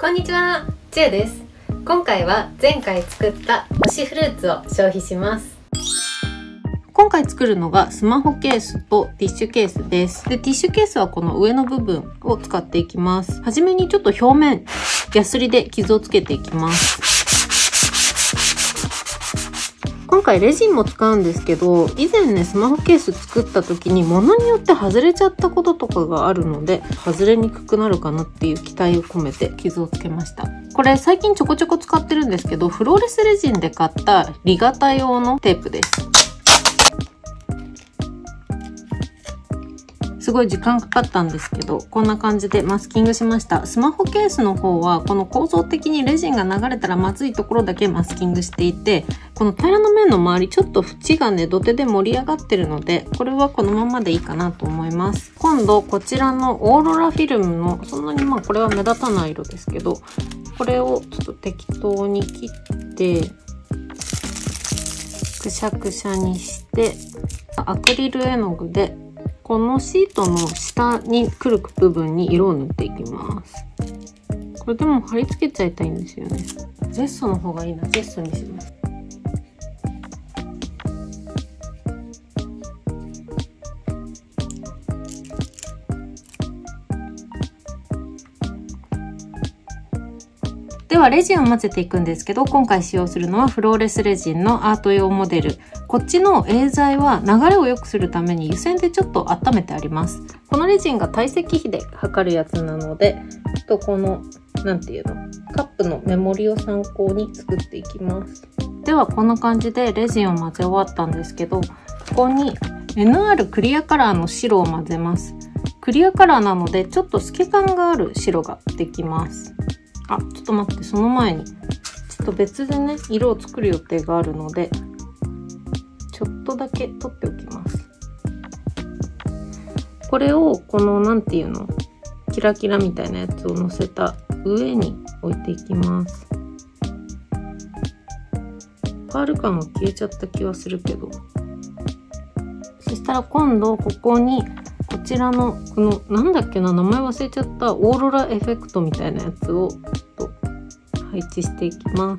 こんにちは、ちゆです。今回は前回作った推しフルーツを消費します。今回作るのがスマホケースとティッシュケースです。で、ティッシュケースはこの上の部分を使っていきます。はじめにちょっと表面、ヤスリで傷をつけていきます。今回レジンも使うんですけど、以前ね、スマホケース作った時に物によって外れちゃったこととかがあるので、外れにくくなるかなっていう期待を込めて傷をつけました。これ最近ちょこちょこ使ってるんですけど、フローレスレジンで買った鋰型用のテープです。すごい時間かかったんですけど、こんな感じでマスキングしました。スマホケースの方は、この構造的にレジンが流れたらまずいところだけマスキングしていて、この平らな面の周り、ちょっと縁がね、土手で盛り上がってるので、これはこのままでいいかなと思います。今度、こちらのオーロラフィルムの、そんなにこれは目立たない色ですけど、これをちょっと適当に切って、くしゃくしゃにして、アクリル絵の具で、このシートの下にくる部分に色を塗っていきます。これでも貼り付けちゃいたいんですよね。ジェッソの方がいいな。ジェッソにします。ではレジンを混ぜていくんですけど、今回使用するのはフローレスレジンのアート用モデル。こっちのA剤は流れを良くするために湯煎でちょっと温めてあります。このレジンが体積比で測るやつなので、この、なんていうの、カップの目盛りを参考に作っていきます。ではこんな感じでレジンを混ぜ終わったんですけど、ここに NR クリアカラーの白を混ぜます。クリアカラーなのでちょっと透け感がある白ができます。あ、ちょっと待って、その前に、ちょっと別でね、色を作る予定があるので、ちょっとだけ取っておきます。これを、この、なんていうの、キラキラみたいなやつを乗せた上に置いていきます。パール感が消えちゃった気はするけど。そしたら今度、ここに、こちらの、この、なんだっけな、名前忘れちゃったオーロラエフェクトみたいなやつを、ちょっと配置していきます。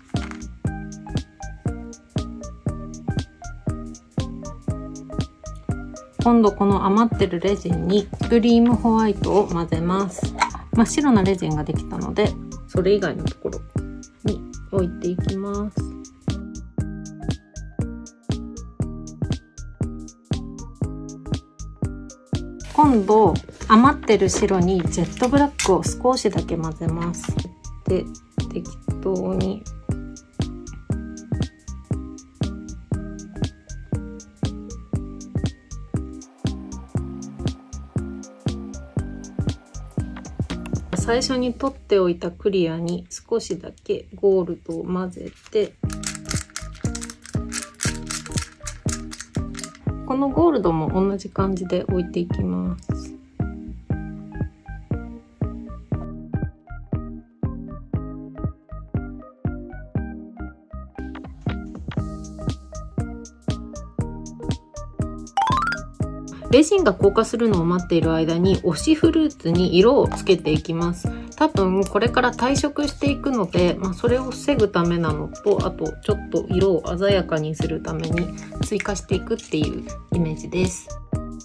今度この余ってるレジンにクリームホワイトを混ぜます。真っ白なレジンができたので、それ以外のところに置いていきます。今度余ってる白にジェットブラックを少しだけ混ぜます。で、適当に最初に取っておいたクリアに少しだけゴールドを混ぜて、このゴールドも同じ感じで置いていきます。レジンが硬化するのを待っている間に推しフルーツに色をつけていきます。多分これから退色していくので、それを防ぐためなのと、あとちょっと色を鮮やかにするために追加していくっていうイメージです。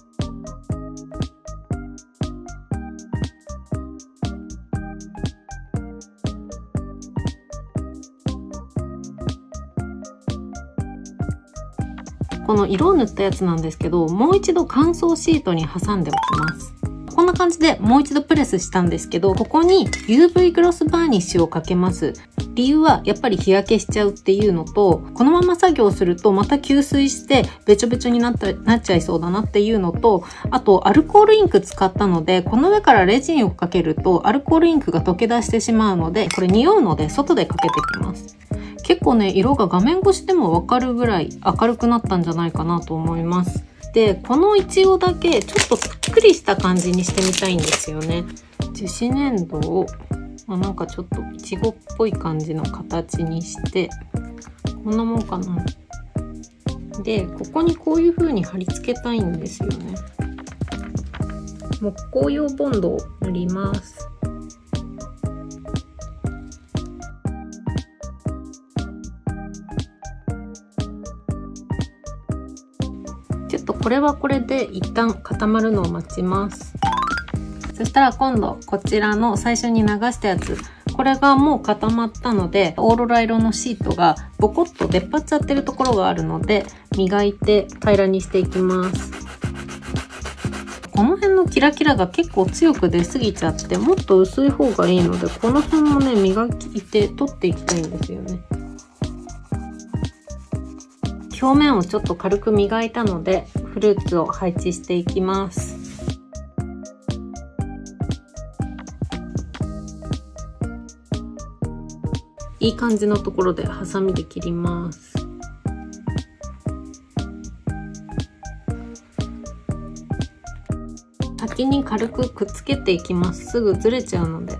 この色を塗ったやつなんですけど、もう一度乾燥シートに挟んでおきます。こんな感じでもう一度プレスしたんですけど、ここに UV グロスバーニッシュをかけます。理由はやっぱり日焼けしちゃうっていうのと、このまま作業するとまた吸水してべちょべちょになっちゃいそうだなっていうのと、あとアルコールインク使ったので、この上からレジンをかけるとアルコールインクが溶け出してしまうので、これ匂うので外でかけていきます。結構ね、色が画面越しでもわかるぐらい明るくなったんじゃないかなと思います。で、このイチゴだけちょっとぷっくりした感じにしてみたいんですよね。樹脂粘土を、なんかちょっとイチゴっぽい感じの形にして、こんなもんかな。で、ここにこういう風に貼り付けたいんですよね。木工用ボンドを塗ります。 とこれはこれで一旦固まるのを待ちます。そしたら今度こちらの最初に流したやつ、これがもう固まったので、オーロラ色のシートがボコッと出っ張っちゃってるところがあるので、磨いて平らにしていきます。この辺のキラキラが結構強く出すぎちゃって、もっと薄い方がいいので、この辺もね、磨いて取っていきたいんですよね。表面をちょっと軽く磨いたので、フルーツを配置していきます。いい感じのところでハサミで切ります。先に軽くくっつけていきます。すぐずれちゃうので。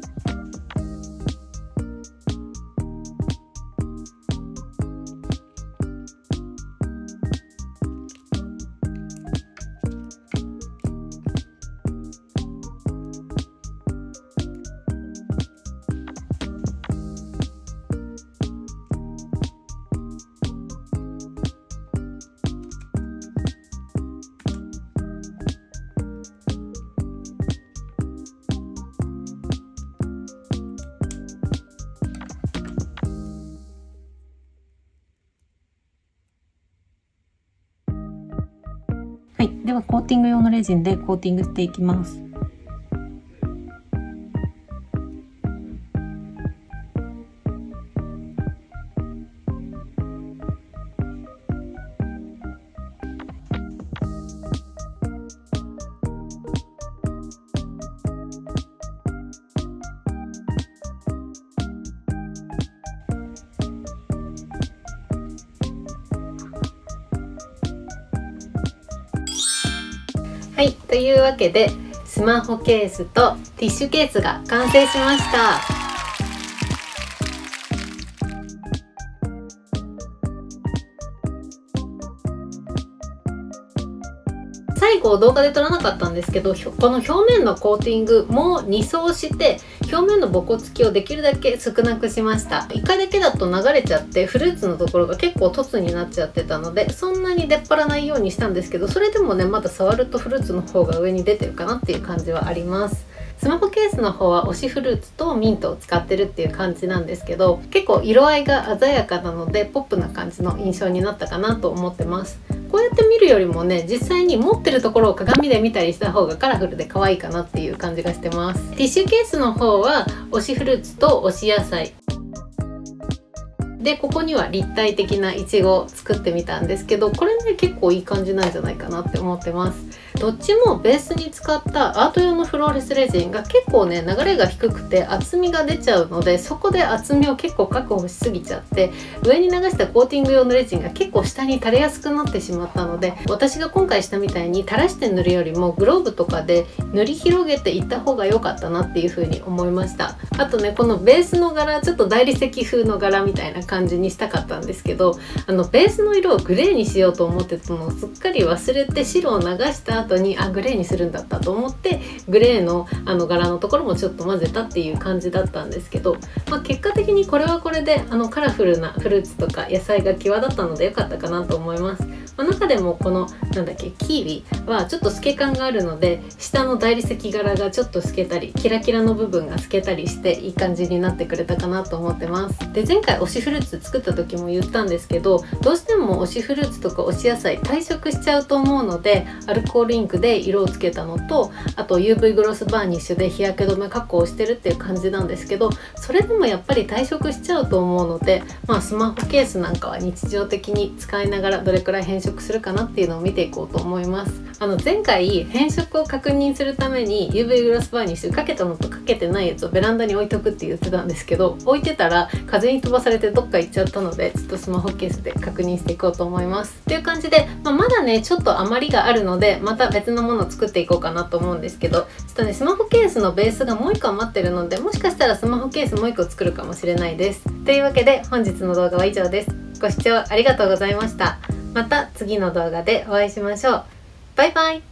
はい。では、コーティング用のレジンでコーティングしていきます。はい、というわけでスマホケースとティッシュケースが完成しました。最後動画で撮らなかったんですけど、この表面のコーティングも2層して表面のボコつきをできるだけ少なくしました。1回だけだと流れちゃってフルーツのところが結構凸になっちゃってたので、そんなに出っ張らないようにしたんですけど、それでもねまだ触るとフルーツの方が上に出てるかなっていう感じはあります。スマホケースの方は推しフルーツとミントを使ってるっていう感じなんですけど、結構色合いが鮮やかなのでポップな感じの印象になったかなと思ってます。こうやって見るよりもね、実際に持ってるところを鏡で見たりした方がカラフルで可愛いかなっていう感じがしてます。ティッシュケースの方は推しフルーツと推し野菜で、ここには立体的なイチゴを作ってみたんですけど、これね結構いい感じなんじゃないかなって思ってます。どっちもベースに使ったアート用のフローレスレジンが結構ね流れが低くて厚みが出ちゃうので、そこで厚みを結構確保しすぎちゃって、上に流したコーティング用のレジンが結構下に垂れやすくなってしまったので、私が今回したみたいに垂らして塗るよりもグローブとかで塗り広げていった方が良かったなっていう風に思いました。あとね、このベースの柄ちょっと大理石風の柄みたいな感じにしたかったんですけど、ベースの色をグレーにしようと思ってたのをすっかり忘れて、白を流した後にグレーにするんだったと思ってグレーの柄のところもちょっと混ぜたっていう感じだったんですけど、結果的にこれはこれでカラフルなフルーツとか野菜が際立ったので良かったかなと思います。中でもこのなんだっけキウイはちょっと透け感があるので、下の大理石柄がちょっと透けたりキラキラの部分が透けたりしていい感じになってくれたかなと思ってます。で、前回推しフルーツ作った時も言ったんですけど、どうしても推しフルーツとか推し野菜退色しちゃうと思うので、アルコールインクで色をつけたのと、あと UV グロスバーニッシュで日焼け止め加工をしてるっていう感じなんですけど、それでもやっぱり退色しちゃうと思うので、スマホケースなんかは日常的に使いながらどれくらい変色するかなっていうのを見ていこうと思います。前回変色を確認するために UV グロスバーニッシュかけたのとかけてないやつをベランダに置いとくって言ってたんですけど、置いてたら風に飛ばされてどっか行っちゃったので、ちょっとスマホケースで確認していこうと思います。という感じで、まだねちょっと余りがあるので、また別のものを作っていこうかなと思うんですけど、ちょっとねスマホケースのベースがもう1個余ってるので、もしかしたらスマホケースもう1個作るかもしれないです。というわけで本日の動画は以上です。ご視聴ありがとうございました。また次の動画でお会いしましょう。バイバイ。